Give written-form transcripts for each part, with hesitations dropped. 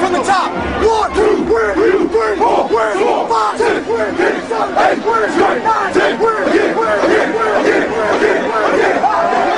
from the top. 1, 2, 3, 4, 5, 6, 7, 8, 9, 10.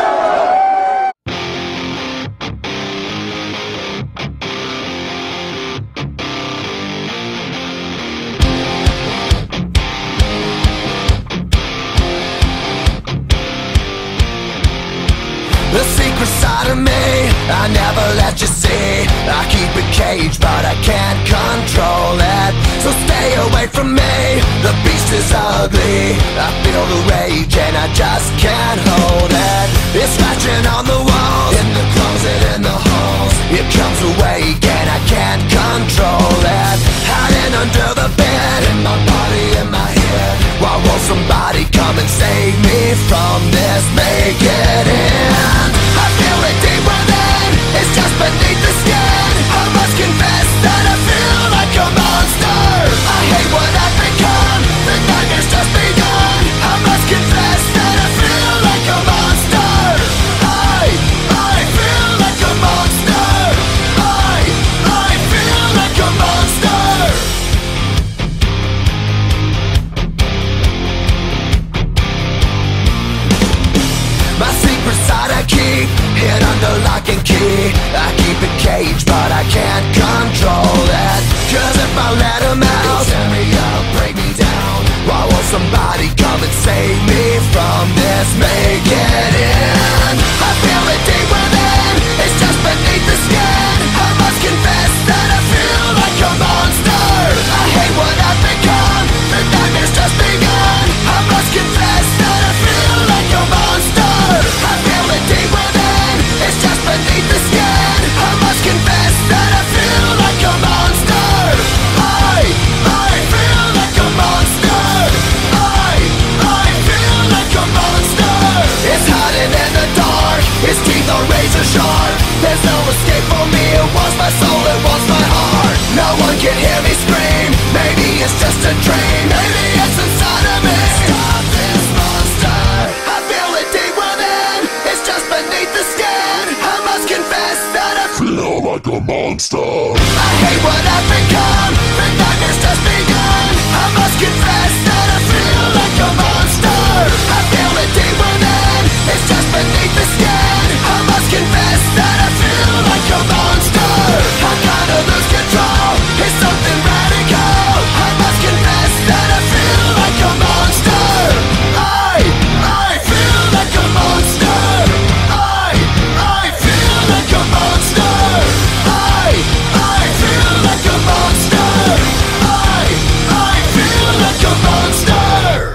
The secret side of me, I never let you see. I keep it caged, but I can't control it. So stay away from me, the beast is ugly. I feel the rage and I just can't hold it. It's scratching on the walls, in the closet, in the halls. It comes awake and I can't control it. Hiding under the bed, in my body, in my head. Why won't somebody come and save me from this? Make it end. I feel it deep within, it's just beneath the skin. I must confess that I feel like a monster. I hate what I've become, the nightmare's just begun. I must confess that I feel like a monster. I feel like a monster. I feel like a monster. My secret side I keep hid under lock and key. I keep it caged, but I can't control it. Cause if I let him out, he'll tear me up, break me down. Why won't somebody come and save me from this? Make it end. I feel it deep within, it's just beneath the skin. I must confess that I feel like a monster. I hate what I've become, the nightmare's just begun. I must confess that I feel like a monster. I feel it deep within, it's just beneath the skin. I must confess that I feel like a monster. I feel like a monster. I feel like a monster. It's hiding in the dark, its teeth are razor sharp. There's no escape for me, it wants my soul, it wants my heart. No one can hear me scream, maybe it's just a dream. Maybe it's inside of me. Stop this monster. I feel it deep within, it's just beneath the skin. I must confess that I feel like a monster. I hate what I've become, the nightmare's just begun. I must confess that I feel like a monster. I feel it deep within, it's just beneath the skin. I must confess that I feel like a monster. I kinda lose control, it's something radical. I must confess that I feel like a monster. I feel like a monster. I feel like a monster. I feel like a monster. I feel like a monster.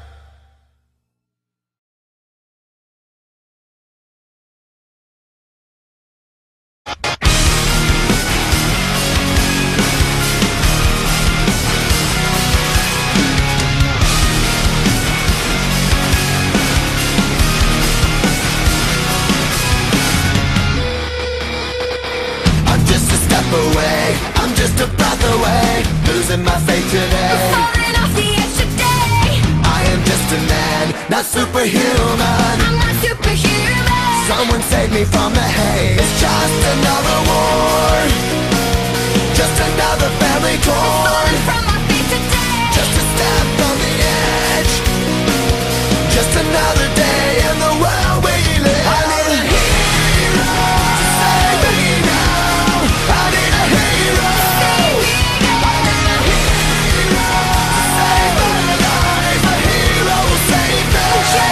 I'm just a step away, I'm just a breath away, losing my faith today. Falling off the edge today. I am just a man, not superhuman. I'm not superhuman. Someone save me from the hate. It's just another war, just another family torn. Falling from my feet today. Just a step from the edge, just another day in the world we live. I need a hero to save me now. I need a hero. I need a hero to save my life. A hero will save me.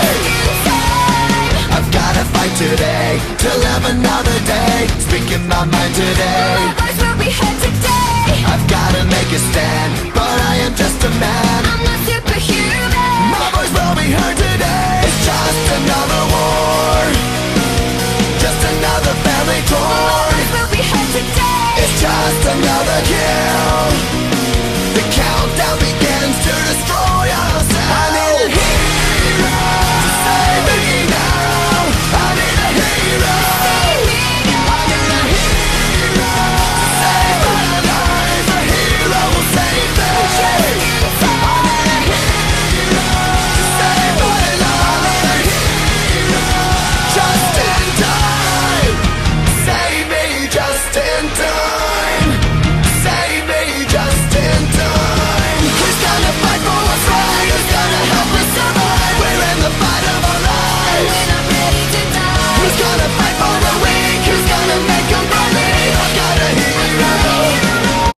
I've gotta fight today to live another day. Speaking my mind today. My voice will be heard today. I've gotta make a stand, but I am just a man. I'm not superhuman. My voice will be heard today. It's just another war, just another family My torn. voice will be heard today. It's just another kill. The countdown begins to destroy